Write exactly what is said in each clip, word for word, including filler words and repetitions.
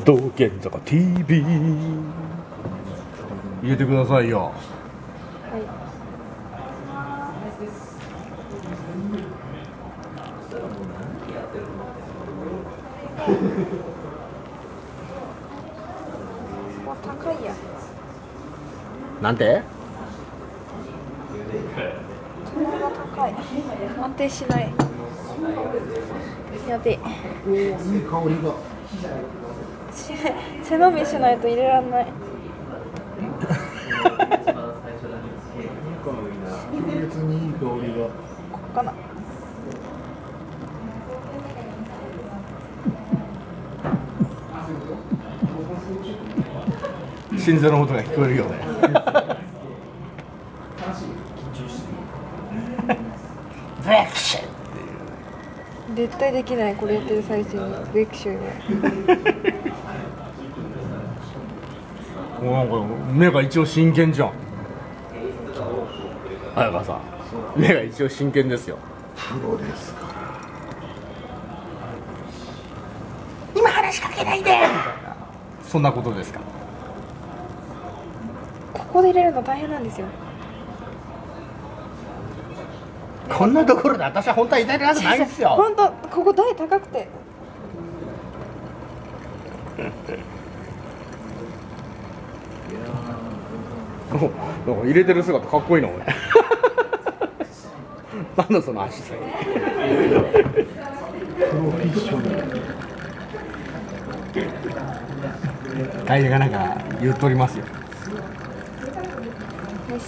道玄坂 ティーブイ 入れてくださいよ。 はい。わ、高いや。 なんて？ これが高い。安定しない。やべえ。 おお、いい香りが。 背伸びしないと入れられない。 強烈にいい香りが。 ここかな。 心臓の音が聞こえるよね。ブレクション絶対できない、これやってる最中にブレクションは。 もうなんか目が一応真剣じゃん。早川さん、目が一応真剣ですよ。 プロですから。 今話しかけないでみたいな、そんなことですか。 ここで入れるの大変なんですよ。 こんなところで私は本当は入れられないんですよ。 本当、ここ台高くて。 なんか入れてる姿かっこいいな俺。なんだその足さ。 プロフェッショナル。 タイヤがなんか言っとりますよ。 よし。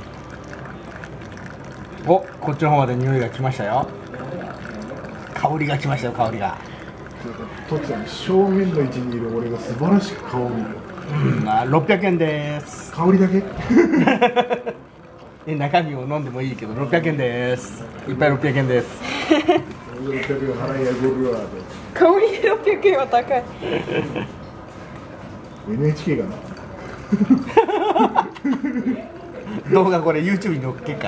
お、こっちの方まで匂いが来ましたよ。香りが来ましたよ、香りが。 とっちゃん、正面の位置にいる俺が素晴らしく香り。 うん、あろっぴゃくえんです。 香りだけ？ え、中身を飲んでもいいけどろっぴゃくえんです。いっぱいろっぴゃくえんです。 ろっぴゃくえん払いやごるわ。 香りでろっぴゃくえんは高い。 エヌエイチケー がな。 動画これ YouTube に載っけっから。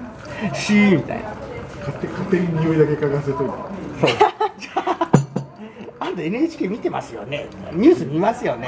シーみたいな。 勝手勝手に匂いだけ嗅がせといて。 あんた エヌエイチケー 見てますよね。ニュース見ますよね。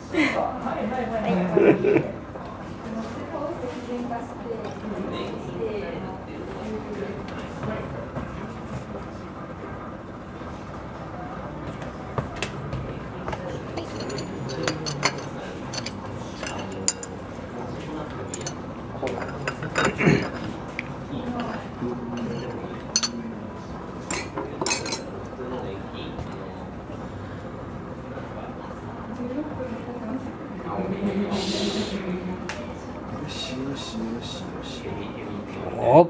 おっ、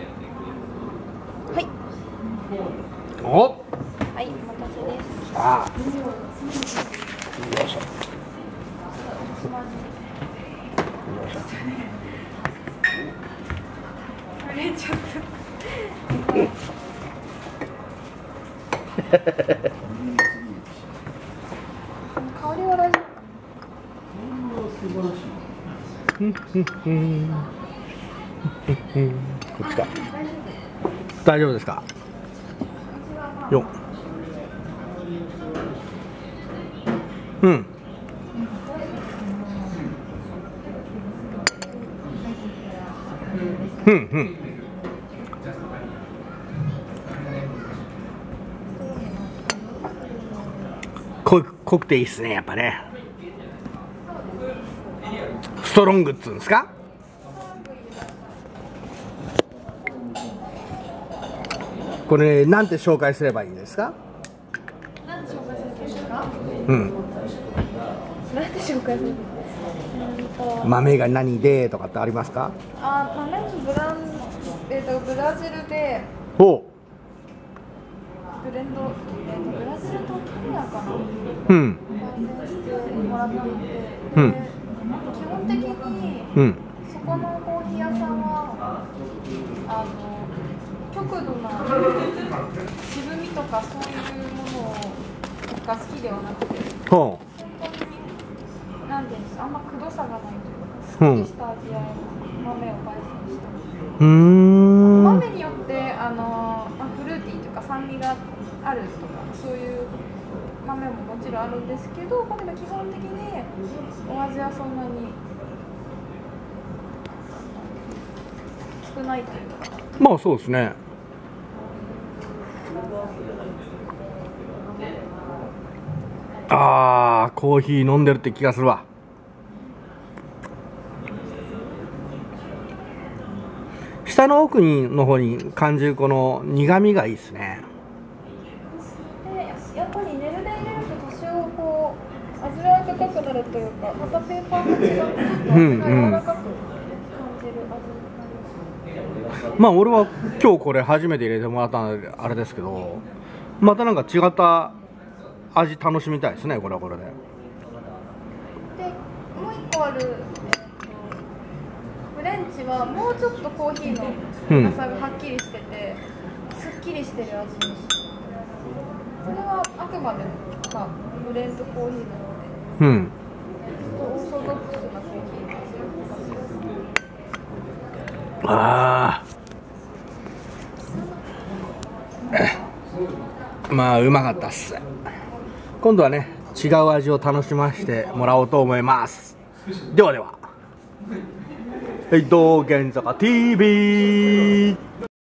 はい。 おっ、 はい、お待たせです。 ああ、よいしょ。よいしょ。 あれちょっと。香りは大丈夫。 こっちか。大丈夫ですか。よっ。うん。うんうん。濃く濃くていいっすね、やっぱね。ストロングっつうんですか。これなんて紹介すればいいですか。 なんて紹介するんですか。 うん。 なんて紹介する。 豆が何でとかってありますか。 あ、豆のブラン、えっ、ー、とブラジルで。 お。 ブレンド、えー、とブラジルとキャリアかな。 うん。 してもらっていて、 うん。 基本的に、 うん。 そこのコーヒー屋さんはあの極度な渋みとかそういうものが好きではなくて、 ほ本当になんていうんですか、あんまくどさがないというか、すっきりした味わいの豆を焙煎してます。 う。うーん。 豆によってあの、まあ、フルーティーというか酸味があるとかそういう豆ももちろんあるんですけど、これが基本的にお味はそんなに少ないというか。 まあそうですね。ああ、コーヒー飲んでるって気がするわ。下の奥にの方に感じるこの苦味がいいですね。 でやっぱりネルで入れると多少こう味わい深くなるというか、またペーパーと違ってちょっと味が柔らかく感じる味になります。 まあ俺は今日これ初めて入れてもらったのであれですけど、またなんか違った味楽しみたいですね、これはこれで。 でもう一個ある、えー、とフレンチはもうちょっとコーヒーの苦さがはっきりしてて、うん、すっきりしてる味に。これはあくまでも、まあ、ブレンドコーヒーなので、 うん、 オーソドックスなコーヒーの味が。 ああ、まあうまかったっす。今度はね、違う味を楽しませてもらおうと思います。ではでは、はい、道玄坂 ティーブイ